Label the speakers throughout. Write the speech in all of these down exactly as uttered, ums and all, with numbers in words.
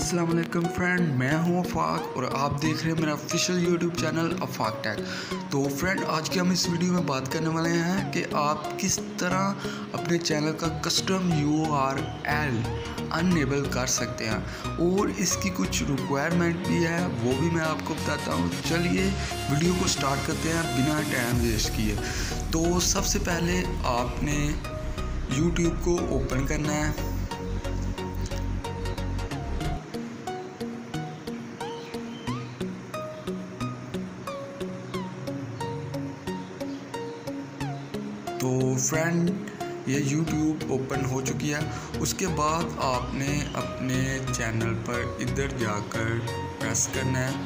Speaker 1: अस्सलाम वालेकुम फ्रेंड, मैं हूं अफाक और आप देख रहे हैं मेरा official YouTube channel Afaq tech. तो फ्रेंड, आज की हम इस वीडियो में बात करने वाले हैं कि आप किस तरह अपने चैनल का custom U R L enable कर सकते हैं और इसकी कुछ रिक्वायरमेंट भी है, वो भी मैं आपको बताता हूं। चलिए वीडियो को स्टार्ट करते हैं बिना टाइम वेस्ट किए। तो सबसे पहले आपने यूट्यूब को ओपन करना है। तो फ्रेंड, ये YouTube ओपन हो चुकी है। उसके बाद आपने अपने चैनल पर इधर जाकर प्रेस करना है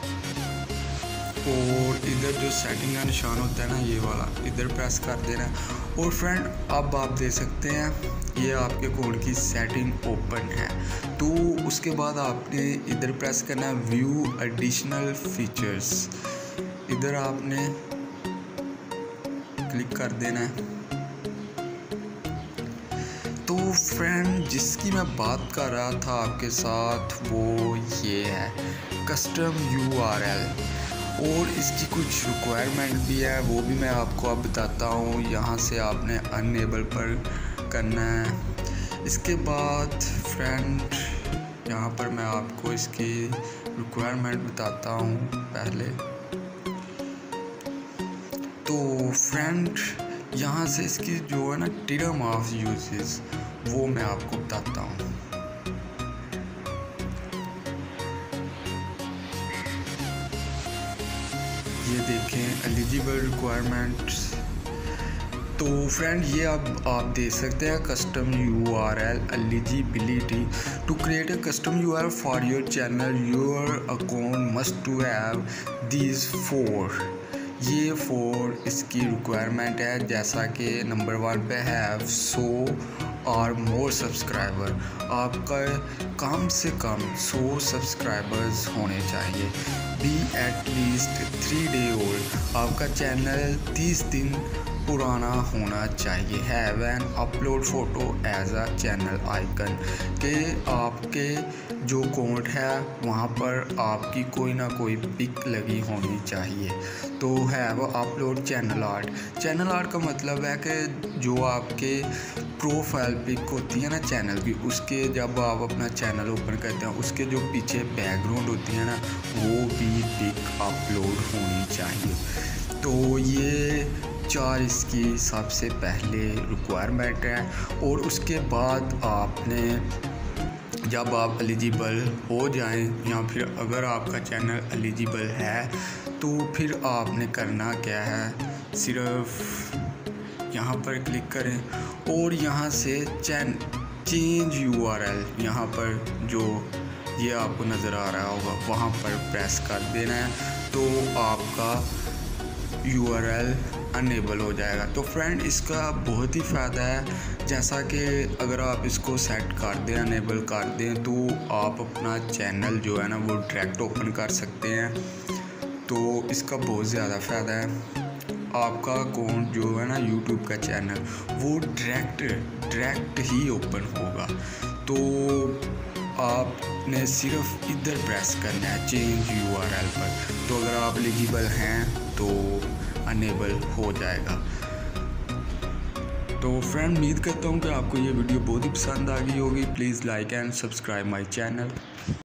Speaker 1: और इधर जो सेटिंग का निशान होता है ना, ये वाला, इधर प्रेस कर देना है। और फ्रेंड, अब आप देख सकते हैं ये आपके अकाउंट की सेटिंग ओपन है। तो उसके बाद आपने इधर प्रेस करना है व्यू एडिशनल फीचर्स, इधर आपने क्लिक कर देना है। तो फ्रेंड, जिसकी मैं बात कर रहा था आपके साथ वो ये है कस्टम यू आर एल और इसकी कुछ रिक्वायरमेंट भी है, वो भी मैं आपको अब बताता हूँ। यहाँ से आपने अनएबल पर करना है। इसके बाद फ्रेंड, यहाँ पर मैं आपको इसकी रिक्वायरमेंट बताता हूँ पहले। तो फ्रेंड, यहाँ से इसकी जो है ना टर्म ऑफ यूजेस, वो मैं आपको बताता हूँ। ये देखें एलिजिबल रिक्वायरमेंट्स। तो फ्रेंड, ये अब आप देख सकते हैं custom U R L eligibility to create a custom U R L for your channel, your account must to have these four. ये फोर इसकी रिक्वायरमेंट है, जैसा कि नंबर वन पे हैव सो और मोर सब्सक्राइबर, आपका कम से कम सौ सब्सक्राइबर्स होने चाहिए। Be at least three day old, आपका चैनल तीस दिन पुराना होना चाहिए। Have an upload photo as a channel icon, के आपके जो अकाउंट है वहाँ पर आपकी कोई ना कोई पिक लगी होनी चाहिए। तो have upload channel art, channel art का मतलब है कि जो आपके प्रोफाइल पिक होती है ना चैनल की, उसके जब आप अपना चैनल ओपन करते हैं उसके जो पीछे बैकग्राउंड होती है ना, वो भी पिक अपलोड होनी चाहिए। तो ये चार इसकी सबसे पहले रिक्वायरमेंट है। और उसके बाद आपने जब आप एलिजिबल हो जाएं या फिर अगर आपका चैनल एलिजिबल है तो फिर आपने करना क्या है, सिर्फ यहाँ पर क्लिक करें और यहाँ से चैन चेंज यू आर एल, यहाँ पर जो ये आपको नज़र आ रहा होगा वहाँ पर प्रेस कर देना है। तो आपका यू आर एल अनएबल हो जाएगा। तो फ्रेंड, इसका बहुत ही फ़ायदा है, जैसा कि अगर आप इसको सेट कर दें, अनएबल कर दें, तो आप अपना चैनल जो है ना वो डायरेक्ट ओपन कर सकते हैं। तो इसका बहुत ज़्यादा फ़ायदा है। आपका अकाउंट जो है ना यूट्यूब का चैनल, वो डायरेक्ट डायरेक्ट ही ओपन होगा। तो आपने सिर्फ इधर प्रेस करना है चेंज यू आर एल पर। तो अगर आप एलिजिबल हैं तो अनेबल हो जाएगा। तो फ्रेंड, उम्मीद करता हूँ कि आपको ये वीडियो बहुत ही पसंद आ गई होगी। Please like and subscribe my channel.